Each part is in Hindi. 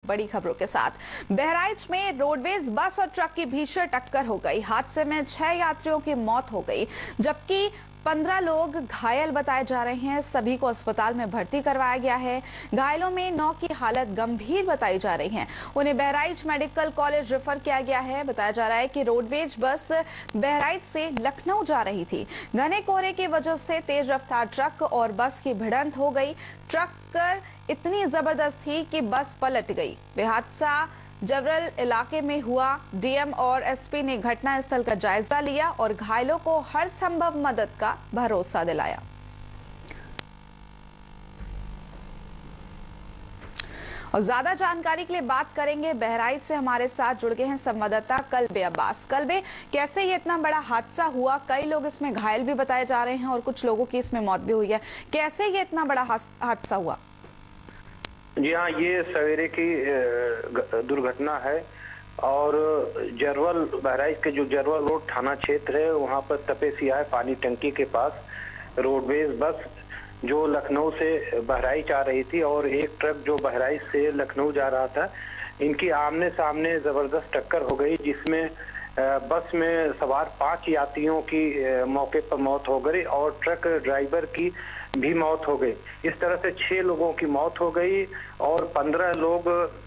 बड़ी खबरों के साथ। बहराइच में रोडवेज बस और ट्रक की भीषण टक्कर हो गई। हादसे में 6 यात्रियों की मौत हो गई, जबकि 15 लोग घायल बताए जा रहे हैं। सभी को अस्पताल में भर्ती करवाया गया है। घायलों में 9 की हालत गंभीर बताई जा रही है। उन्हें बहराइच मेडिकल कॉलेज रेफर किया गया है। बताया जा रहा है कि रोडवेज बस बहराइच से लखनऊ जा रही थी। घने कोहरे की वजह से तेज रफ्तार ट्रक और बस की भिड़ंत हो गई। टक्कर इतनी जबरदस्त थी कि बस पलट गई। यह हादसा जबरल इलाके में हुआ। डीएम और एसपी ने घटनास्थल का जायजा लिया और घायलों को हर संभव मदद का भरोसा दिलाया। और ज्यादा जानकारी के लिए बात करेंगे। बहराइच से हमारे साथ जुड़ गए हैं संवाददाता कल्बे अब्बास। कल्बे, कैसे ये इतना बड़ा हादसा हुआ? कई लोग इसमें घायल भी बताए जा रहे हैं और कुछ लोगों की इसमें मौत भी हुई है। कैसे ये इतना बड़ा हादसा हुआ? जी हाँ, ये सवेरे की दुर्घटना है और जरवल बहराइच के जो जरवल रोड थाना क्षेत्र है, वहाँ पर तपेसिया पानी टंकी के पास रोडवेज बस जो लखनऊ से बहराइच आ रही थी और एक ट्रक जो बहराइच से लखनऊ जा रहा था, इनकी आमने सामने जबरदस्त टक्कर हो गई, जिसमें बस में सवार 5 यात्रियों की मौके पर मौत हो गई और ट्रक ड्राइवर की भी मौत हो गई। इस तरह से 6 लोगों की मौत हो गई और 15 लोग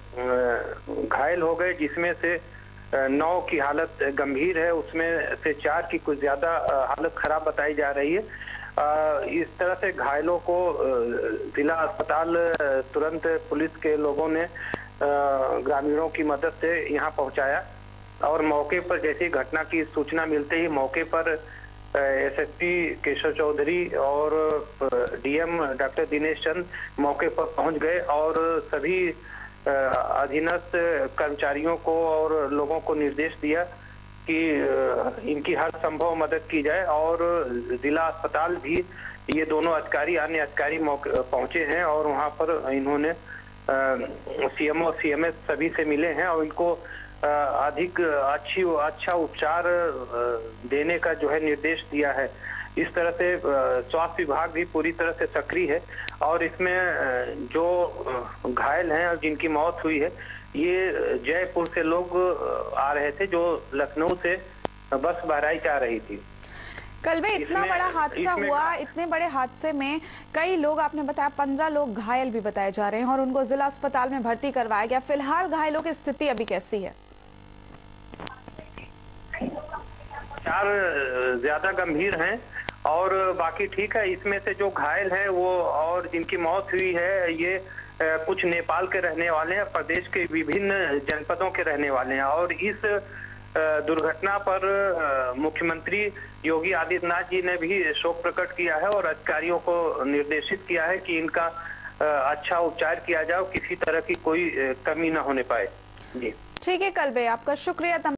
घायल हो गए, जिसमें से 9 की हालत गंभीर है। उसमें से 4 की कुछ ज्यादा हालत खराब बताई जा रही है। इस तरह से घायलों को जिला अस्पताल तुरंत पुलिस के लोगों ने ग्रामीणों की मदद से यहाँ पहुँचाया और मौके पर जैसी घटना की सूचना मिलते ही मौके पर एसएसपी केशव चौधरी और डीएम डॉक्टर दिनेश चंद मौके पर पहुंच गए और सभी अधीनस्थ कर्मचारियों को और लोगों को निर्देश दिया कि इनकी हर संभव मदद की जाए। और जिला अस्पताल भी ये दोनों अधिकारी, अन्य अधिकारी पहुंचे हैं और वहां पर इन्होंने सीएमओ सीएमएस सभी से मिले हैं और इनको अधिक अच्छा उपचार देने का जो है निर्देश दिया है। इस तरह से स्वास्थ्य विभाग भी पूरी तरह से सक्रिय है और इसमें जो घायल हैं और जिनकी मौत हुई है, ये जयपुर से लोग आ रहे थे जो लखनऊ से बस बहराइच आ रही थी। कल्बे, इतना बड़ा हादसा हुआ, इतने बड़े हादसे में कई लोग, आपने बताया 15 लोग घायल भी बताए जा रहे हैं और उनको जिला अस्पताल में भर्ती करवाया गया। फिलहाल घायलों की स्थिति अभी कैसी है? 4 ज्यादा गंभीर हैं और बाकी ठीक है। इसमें से जो घायल है वो और जिनकी मौत हुई है, ये कुछ नेपाल के रहने वाले हैं, प्रदेश के विभिन्न जनपदों के रहने वाले हैं। और इस दुर्घटना पर मुख्यमंत्री योगी आदित्यनाथ जी ने भी शोक प्रकट किया है और अधिकारियों को निर्देशित किया है कि इनका अच्छा उपचार किया जाए, किसी तरह की कोई कमी न होने पाए। जी ठीक है कल्बे, आपका शुक्रिया।